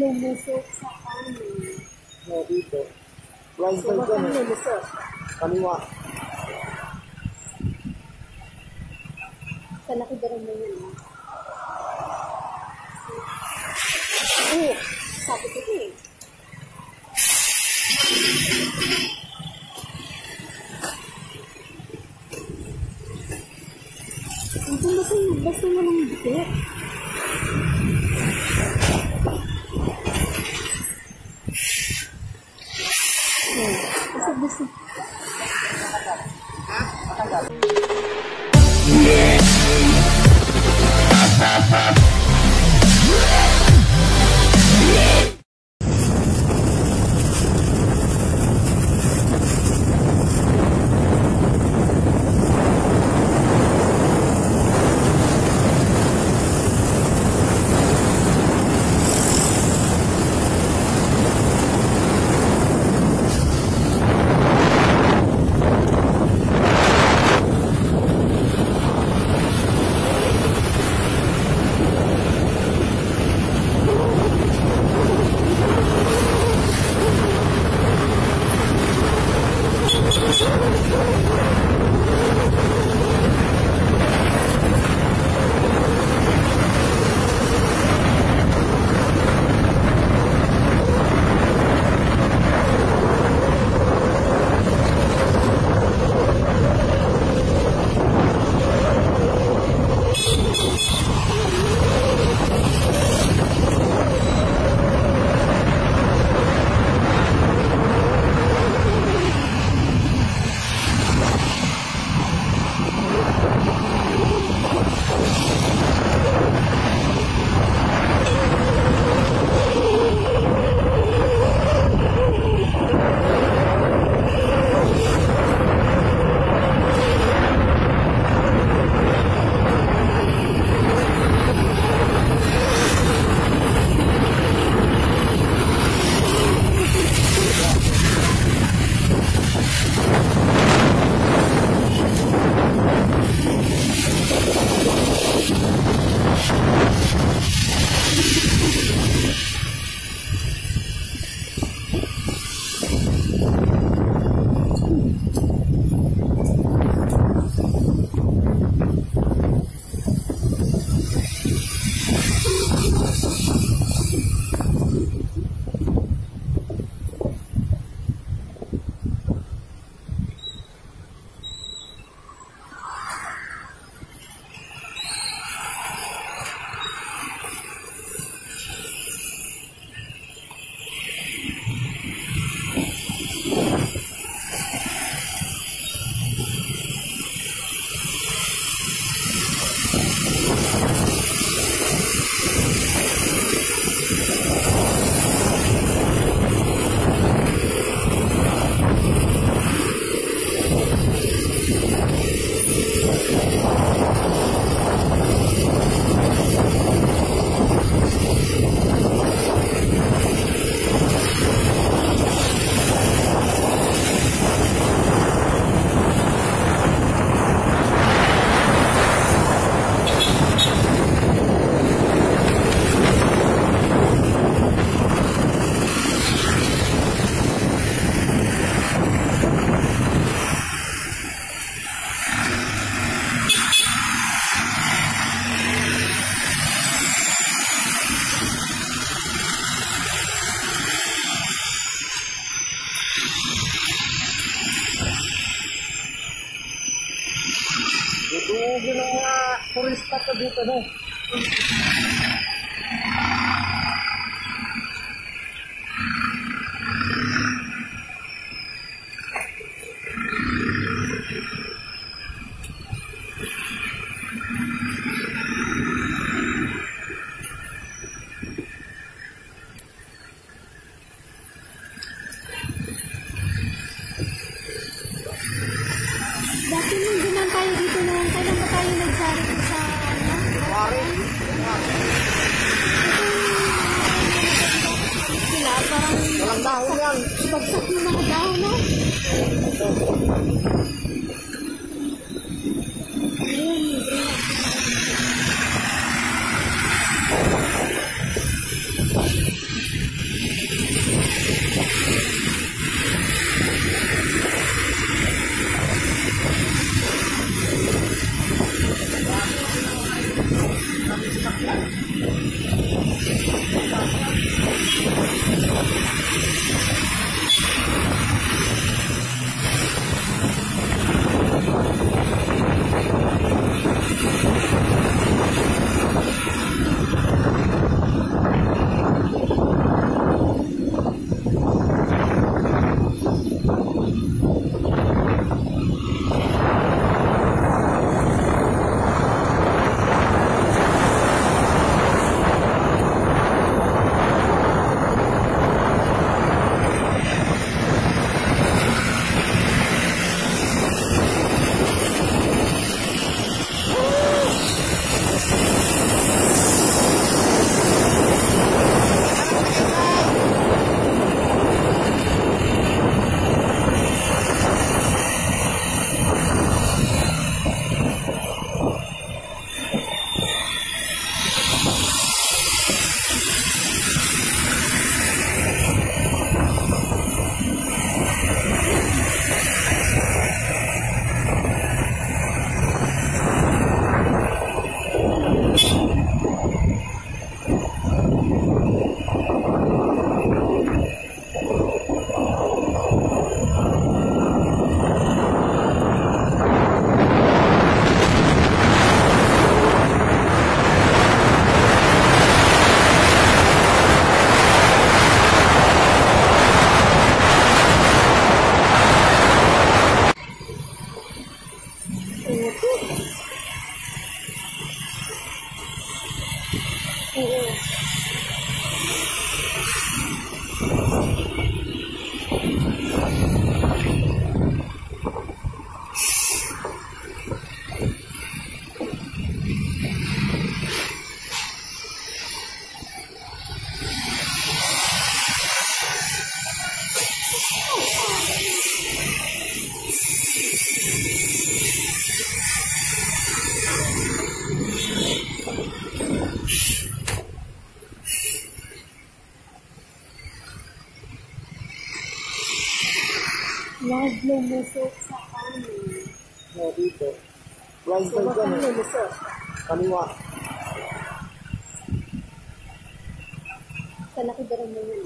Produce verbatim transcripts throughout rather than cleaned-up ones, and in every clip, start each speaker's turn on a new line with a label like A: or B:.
A: lumusok sa kanin.
B: O, dito. Blind
A: So,
B: side
A: baka
B: yan eh.
A: lumusok.
B: Kaliwa.
A: Sa laki ba rin mo yun? Oh, sabi ko ito eh. Ito basta, basta mo ng bukit. Oh, basta basta.
B: Ha? Matagal. Dudugin ng mga turista ka dito, no?
A: Dati nung duman tayo dito noon, kailan ba tayo nagsari sa ano?
B: Wari.
A: Sila, parang
B: Walang dahon yan.
A: bagsak yung mga dahon, no? Ayun, bro. lumusok sa kanin.
B: No, dito. Blind
A: So,
B: side
A: wag
B: yan
A: kang
B: eh.
A: lulusok.
B: Kaliwa.
A: Sa laki ba rin mo yun?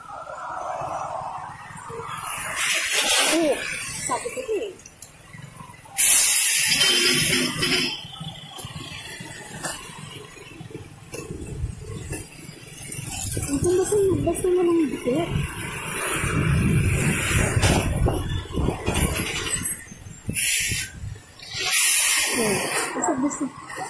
A: Oo, sabi ko eh. Ang basta basta mo ng dikit. Oh, basta basta.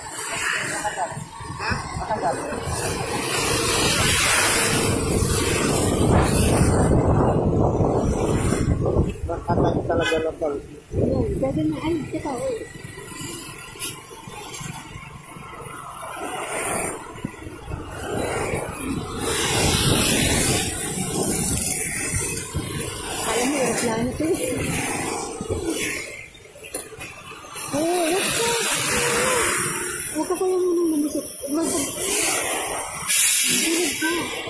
B: Nakatay talaga na pal.
A: Ayan, pwede na. Ay, kita oh. Alam mo, aeroplano to eh. Oh, wag ka. Huwag ka kaya mo nang lumusot. Huwag ka. Huwag ka.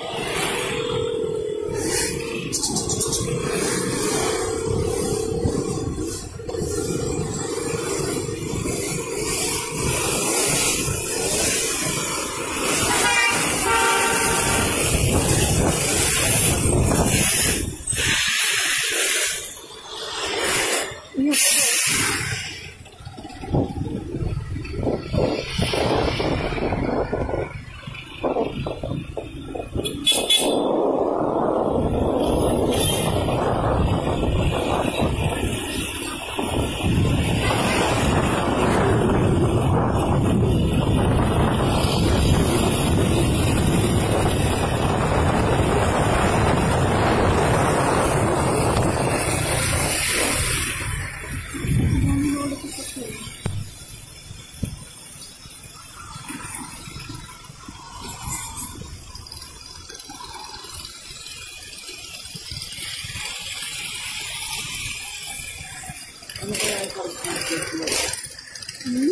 B: Ano kaya ang pag-ibig mo?
A: Hmm?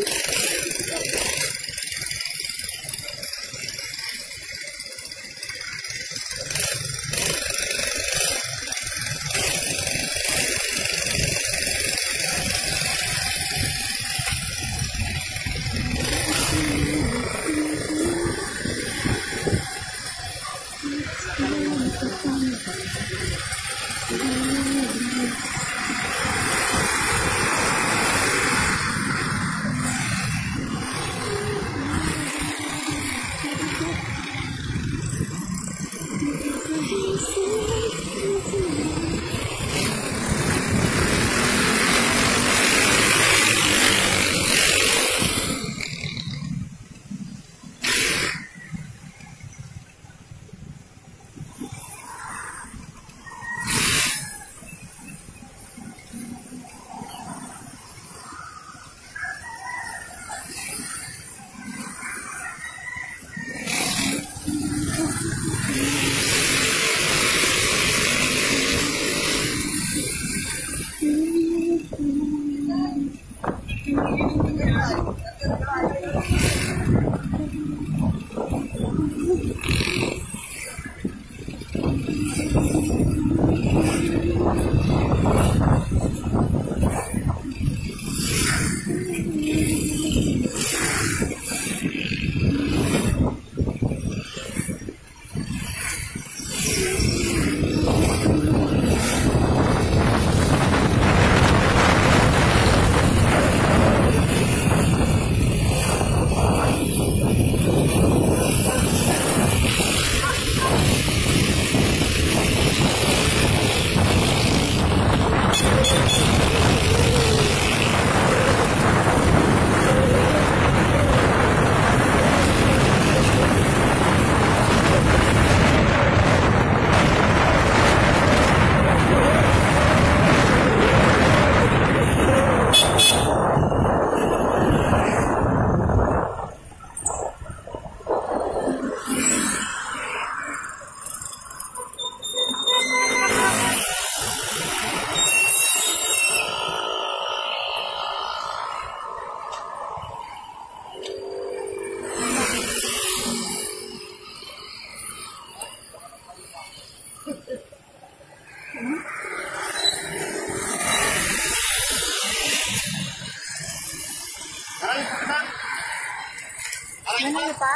A: pa?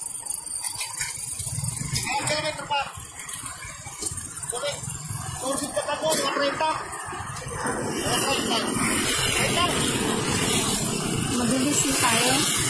B: Ay, kilometer pa. Sorry. Kursit ka pa po, mga trenta. Mga trenta. Trenta.
A: Mabilis na tayo.